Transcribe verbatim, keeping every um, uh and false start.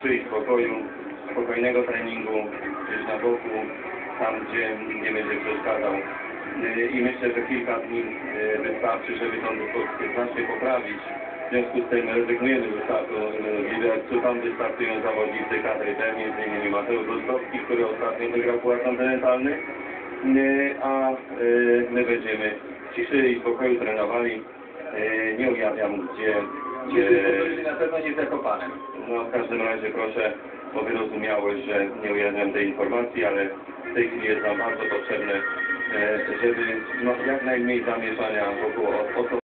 ciszy i spokoju, spokojnego treningu, gdzieś na boku, tam gdzie nie będzie przeszkadzał. I myślę, że kilka dni wystarczy, żeby tą dyspozycję znacznie poprawić. W związku z tym rezygnujemy ze startu w Libercu. Tam wystartują zawodnicy kadry B, między innymi Mateusz Ostrowski, który ostatnio wygrał Puchar Kontynentalny, a my będziemy w ciszy i spokoju trenowali. Nie ujawniam, gdzie... gdzie... Na pewno nie zakopane. No, w każdym razie proszę o wyrozumiałość, że nie ujawniam tej informacji, ale w tej chwili jest nam bardzo potrzebne, żeby no, jak najmniej zamieszania wokół o, o to